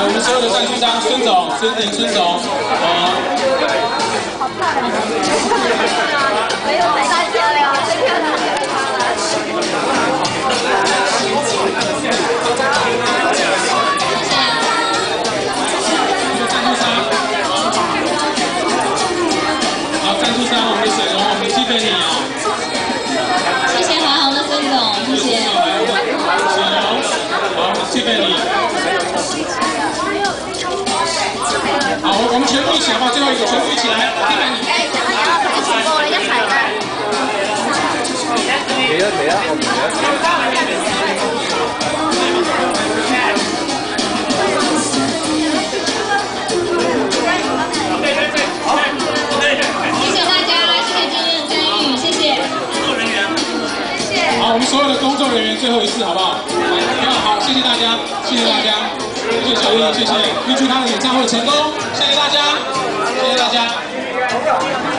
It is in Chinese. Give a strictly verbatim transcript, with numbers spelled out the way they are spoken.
我们所有的赞助商，孙总、孙林、孙总，好。 没有太漂亮，太漂亮了。 赞助商，好，赞助商，我们的水龙，我们的气氛里啊。 谢谢华航的孙总，谢谢。 水龙，好，气氛里。好，我们全部一起好不好？最后一个，全部一起来，气氛里。 哎，等下要一起過嚟一齊嘅。 企啊企啊，我唔企啊。 好，我们所有的工作人员最后一次，好不好？来，好，谢谢大家，谢谢大家，谢谢小丽，谢谢，预祝他的演唱会成功，谢谢大家，谢谢大家。